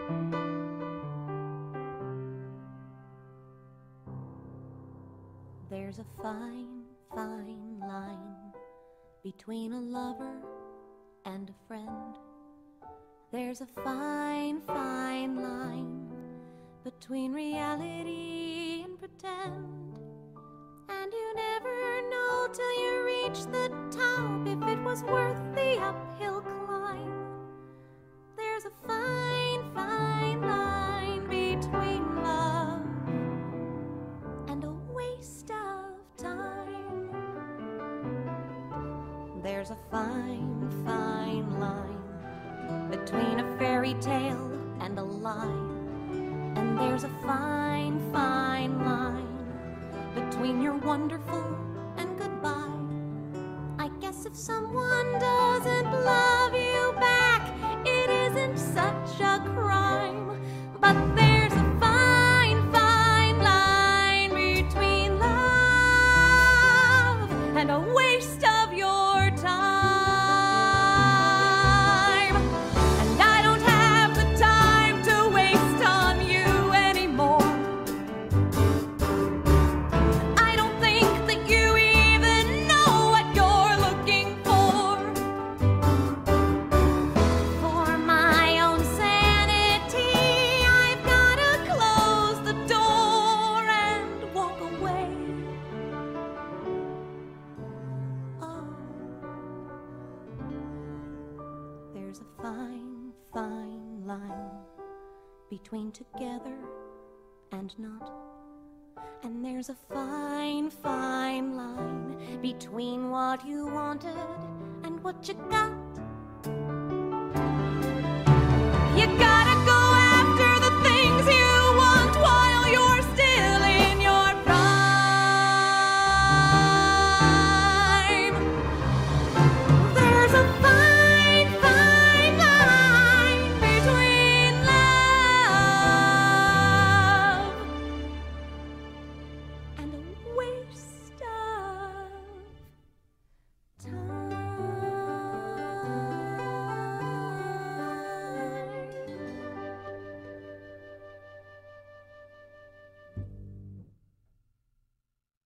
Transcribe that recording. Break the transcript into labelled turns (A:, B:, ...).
A: There's a fine, fine line between a lover and a friend. There's a fine, fine line between reality and pretend. And you never know till you reach the top if it was worth the uphill climb. There's a fine, fine line between love and a waste of time. There's a fine, fine line between a fairy tale and a lie. And there's a fine, fine line between you're wonderful and goodbye. I guess if someone doesn't love you back, it isn't such a crime. But there's a fine, fine line between love and a waste of your time. And I don't have the time to waste on you anymore. I don't think that you even know what you're looking for. For my own sanity, I've gotta close the door and walk away. Oh, there's a fine, fine line between together and not. And there's a fine, fine line between what you wanted and what you got.